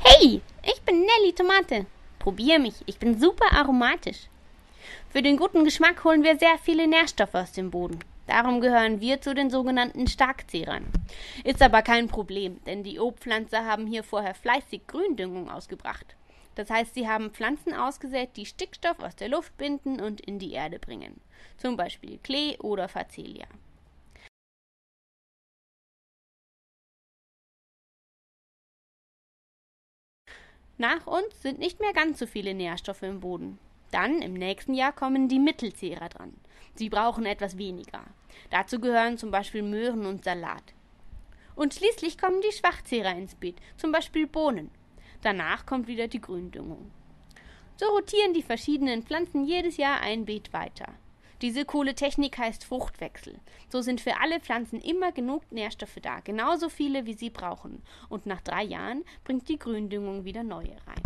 Hey, ich bin Nelly Tomate. Probier mich, ich bin super aromatisch. Für den guten Geschmack holen wir sehr viele Nährstoffe aus dem Boden. Darum gehören wir zu den sogenannten Starkzehrern. Ist aber kein Problem, denn die Obstpflanzer haben hier vorher fleißig Gründüngung ausgebracht. Das heißt, sie haben Pflanzen ausgesät, die Stickstoff aus der Luft binden und in die Erde bringen. Zum Beispiel Klee oder Facelia. Nach uns sind nicht mehr ganz so viele Nährstoffe im Boden. Dann im nächsten Jahr kommen die Mittelzehrer dran. Sie brauchen etwas weniger. Dazu gehören zum Beispiel Möhren und Salat. Und schließlich kommen die Schwachzehrer ins Beet, zum Beispiel Bohnen. Danach kommt wieder die Gründüngung. So rotieren die verschiedenen Pflanzen jedes Jahr ein Beet weiter. Diese coole Technik heißt Fruchtwechsel. So sind für alle Pflanzen immer genug Nährstoffe da, genauso viele wie sie brauchen. Und nach 3 Jahren bringt die Gründüngung wieder neue rein.